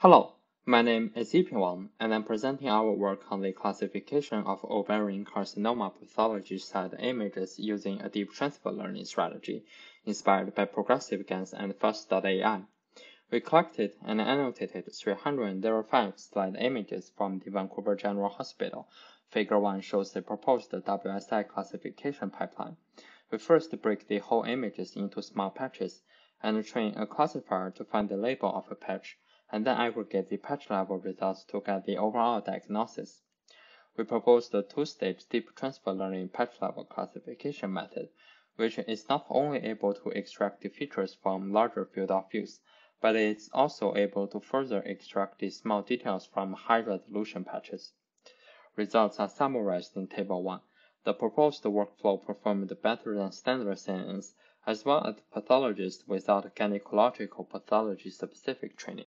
Hello, my name is Yiping Wang, and I'm presenting our work on the classification of ovarian carcinoma pathology side images using a deep transfer learning strategy inspired by Progressive GANs and Fast.ai. We collected and annotated 305 slide images from the Vancouver General Hospital. Figure 1 shows the proposed WSI classification pipeline. We first break the whole images into small patches and train a classifier to find the label of a patch, and then aggregate the patch level results to get the overall diagnosis. We proposed a two-stage deep transfer learning patch level classification method, which is not only able to extract the features from larger field of views, but it's also able to further extract the small details from high-resolution patches. Results are summarized in Table 1. The proposed workflow performed better than standard CNN, as well as pathologists without gynecological pathology-specific training.